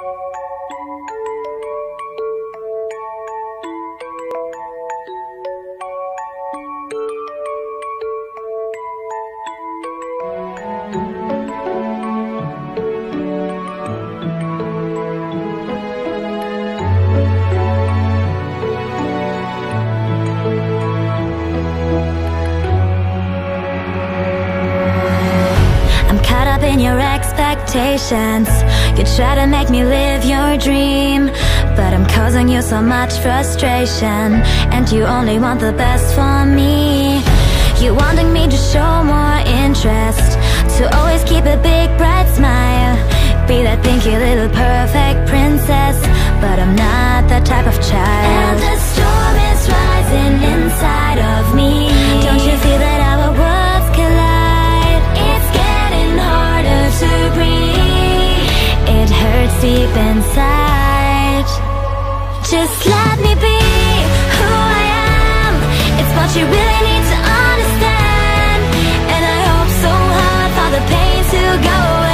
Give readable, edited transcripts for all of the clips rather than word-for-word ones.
In your expectations, you try to make me live your dream, but I'm causing you so much frustration, and you only want the best for me. You wanting me to show more interest, to always keep a big bright smile, be that pinky little perfect princess, but I'm not that type of child. And the storm is rising inside of me. Don't you feel that our worlds collide? It's getting harder to breathe, it hurts deep inside. Just let me be who I am, it's what you really need to understand. And I hope so hard for the pain to go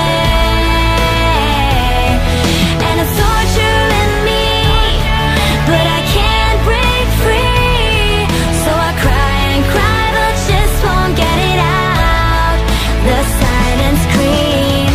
away. And it's torturing me, but I can't break free. So I cry and cry, but just won't get it out. The silent scream.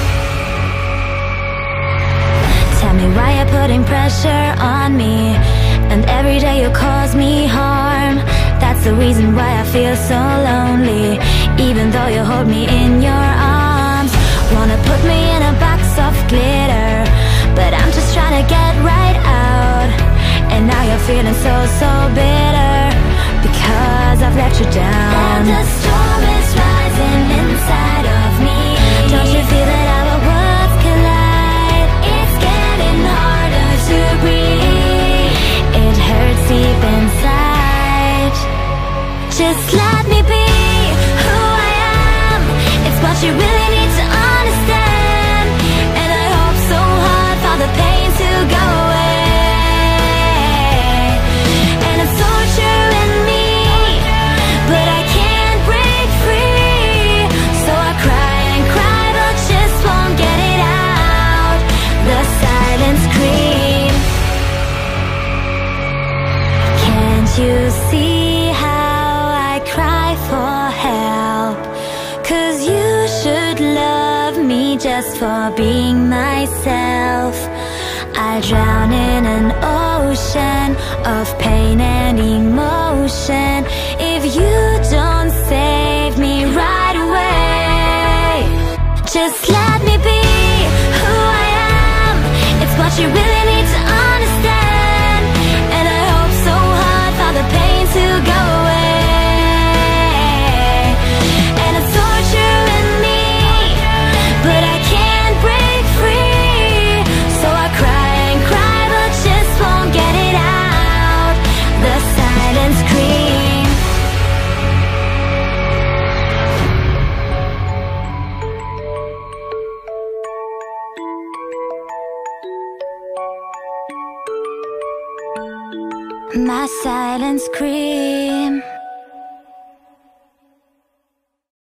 Tell me why you're putting pressure on me, and every day you cause me harm. That's the reason why I feel so lonely, even though you hold me in your arms. Wanna put me in a box of glitter, but I'm just trying to get right out. And now you're feeling so, so bitter, because I've let you down. And the storm is rising inside of me. Don't you feel that our worlds collide? It's getting harder to breathe, it hurts deep inside. Just let me be who I am, it's what you really need to understand. And I hope so hard for the pain to go away. And it's torturing me, but I can't break free. So I cry and cry, but just won't get it out. The silent scream. Can't you see how I cry for help? 'Cause you should love me just for being myself. I drown in an ocean of pain and emotion if you don't save me right away. Just let me be who I am, it's what you really need to understand. And I hope so hard for the pain to go away. And it's torturing me, but I can't break free. So I cry and cry, but just won't get it out. The silent scream. My silent scream.